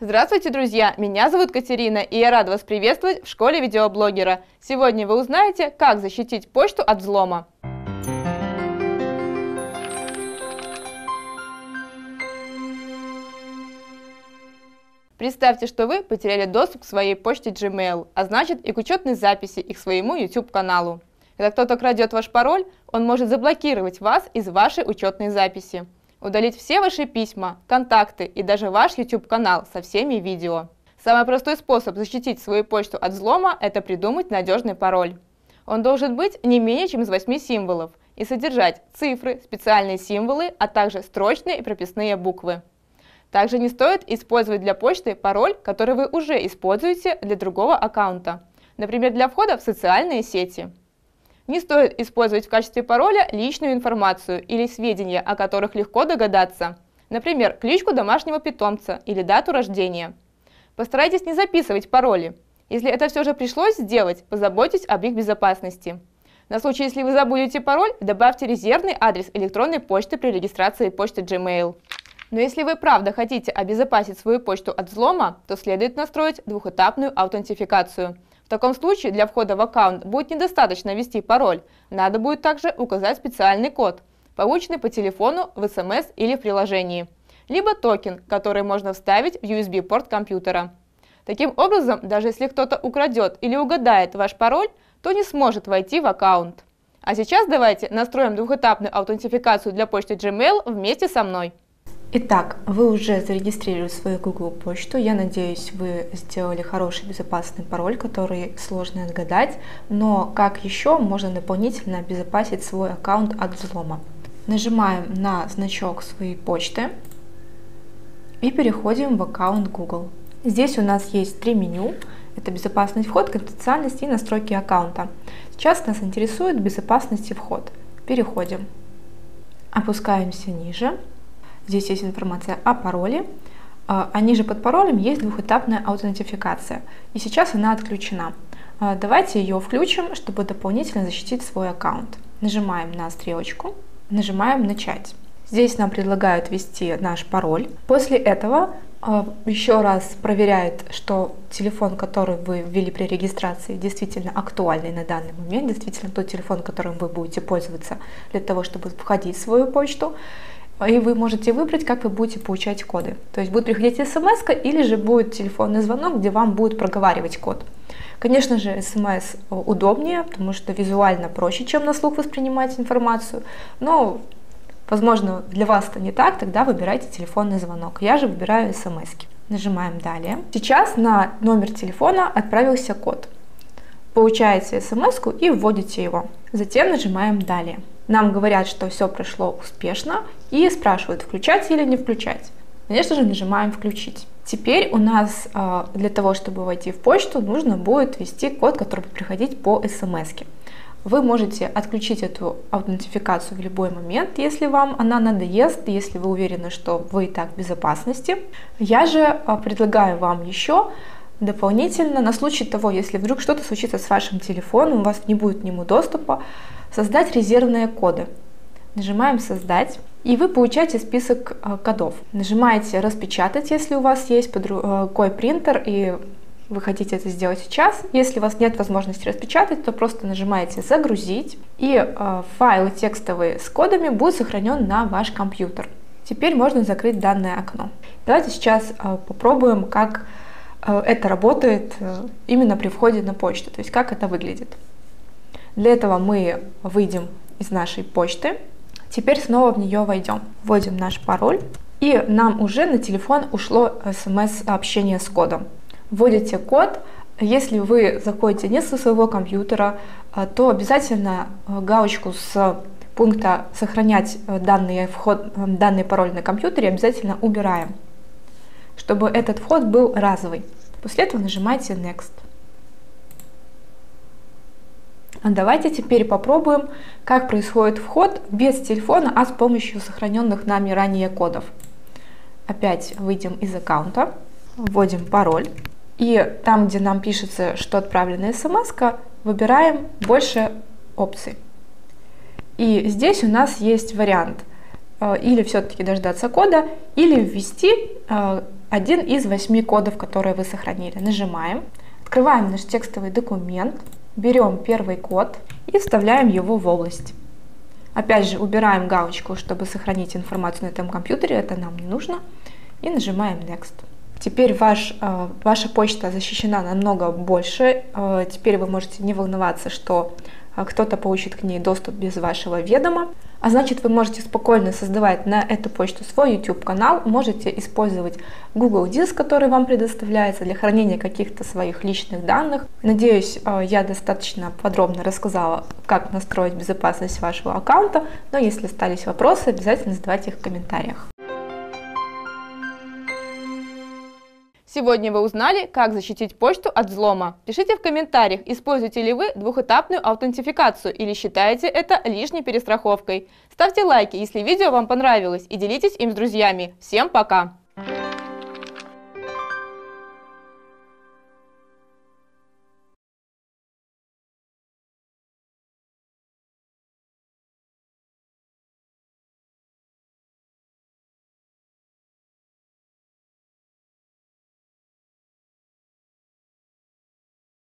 Здравствуйте, друзья! Меня зовут Катерина, и я рада вас приветствовать в школе видеоблогера. Сегодня вы узнаете, как защитить почту от взлома. Представьте, что вы потеряли доступ к своей почте Gmail, а значит и к учетной записи и к своему YouTube-каналу. Когда кто-то крадет ваш пароль, он может заблокировать вас из вашей учетной записи, удалить все ваши письма, контакты и даже ваш YouTube-канал со всеми видео. Самый простой способ защитить свою почту от взлома – это придумать надежный пароль. Он должен быть не менее чем из 8 символов и содержать цифры, специальные символы, а также строчные и прописные буквы. Также не стоит использовать для почты пароль, который вы уже используете для другого аккаунта, например, для входа в социальные сети. Не стоит использовать в качестве пароля личную информацию или сведения, о которых легко догадаться, например, кличку домашнего питомца или дату рождения. Постарайтесь не записывать пароли. Если это все же пришлось сделать, позаботьтесь об их безопасности. На случай, если вы забудете пароль, добавьте резервный адрес электронной почты при регистрации почты Gmail. Но если вы правда хотите обезопасить свою почту от взлома, то следует настроить двухэтапную аутентификацию. В таком случае для входа в аккаунт будет недостаточно ввести пароль, надо будет также указать специальный код, полученный по телефону, в СМС или в приложении, либо токен, который можно вставить в USB-порт компьютера. Таким образом, даже если кто-то украдет или угадает ваш пароль, то не сможет войти в аккаунт. А сейчас давайте настроим двухэтапную аутентификацию для почты Gmail вместе со мной. Итак, вы уже зарегистрировали свою Google почту. Я надеюсь, вы сделали хороший безопасный пароль, который сложно отгадать. Но как еще можно дополнительно обезопасить свой аккаунт от взлома? Нажимаем на значок своей почты и переходим в аккаунт Google. Здесь у нас есть три меню. Это безопасный вход, конфиденциальность и настройки аккаунта. Сейчас нас интересует безопасность и вход. Переходим. Опускаемся ниже. Здесь есть информация о пароле, а ниже под паролем есть двухэтапная аутентификация. И сейчас она отключена. Давайте ее включим, чтобы дополнительно защитить свой аккаунт. Нажимаем на стрелочку, нажимаем «Начать». Здесь нам предлагают ввести наш пароль. После этого еще раз проверяет, что телефон, который вы ввели при регистрации, действительно актуальный на данный момент, действительно тот телефон, которым вы будете пользоваться для того, чтобы входить в свою почту. И вы можете выбрать, как вы будете получать коды. То есть будет приходить смс или же будет телефонный звонок, где вам будет проговаривать код. Конечно же, смс удобнее, потому что визуально проще, чем на слух воспринимать информацию. Но, возможно, для вас это не так, тогда выбирайте телефонный звонок. Я же выбираю смс. Нажимаем «Далее». Сейчас на номер телефона отправился код. Получаете смс и вводите его. Затем нажимаем «Далее». Нам говорят, что все прошло успешно и спрашивают, включать или не включать. Конечно же, нажимаем «Включить». Теперь у нас для того, чтобы войти в почту, нужно будет ввести код, который будет приходить по смс-ке. Вы можете отключить эту аутентификацию в любой момент, если вам она надоест, если вы уверены, что вы и так в безопасности. Я же предлагаю вам еще дополнительно, на случай того, если вдруг что-то случится с вашим телефоном, у вас не будет к нему доступа, создать резервные коды. Нажимаем «Создать», и вы получаете список кодов. Нажимаете «Распечатать», если у вас есть под рукой принтер и вы хотите это сделать сейчас. Если у вас нет возможности распечатать, то просто нажимаете «Загрузить», и файл текстовый с кодами будет сохранен на ваш компьютер. Теперь можно закрыть данное окно. Давайте сейчас попробуем, как это работает именно при входе на почту, то есть как это выглядит. Для этого мы выйдем из нашей почты, теперь снова в нее войдем, вводим наш пароль, и нам уже на телефон ушло смс-сообщение с кодом. Вводите код, если вы заходите не со своего компьютера, то обязательно галочку с пункта «Сохранять данный пароль на компьютере» обязательно убираем, чтобы этот вход был разовый. После этого нажимаете «Next». Давайте теперь попробуем, как происходит вход без телефона, а с помощью сохраненных нами ранее кодов. Опять выйдем из аккаунта, вводим пароль, и там, где нам пишется, что отправлена смс-ка, выбираем «Больше опций». И здесь у нас есть вариант или все-таки дождаться кода, или ввести один из 8 кодов, которые вы сохранили. Нажимаем, открываем наш текстовый документ, берем первый код и вставляем его в область. Опять же, убираем галочку, чтобы сохранить информацию на этом компьютере, это нам не нужно, и нажимаем Next. Теперь ваша почта защищена намного больше, теперь вы можете не волноваться, что кто-то получит к ней доступ без вашего ведома. А значит, вы можете спокойно создавать на эту почту свой YouTube-канал, можете использовать Google Диск, который вам предоставляется для хранения каких-то своих личных данных. Надеюсь, я достаточно подробно рассказала, как настроить безопасность вашего аккаунта, но если остались вопросы, обязательно задавайте их в комментариях. Сегодня вы узнали, как защитить почту от взлома. Пишите в комментариях, используете ли вы двухэтапную аутентификацию или считаете это лишней перестраховкой. Ставьте лайки, если видео вам понравилось, и делитесь им с друзьями. Всем пока!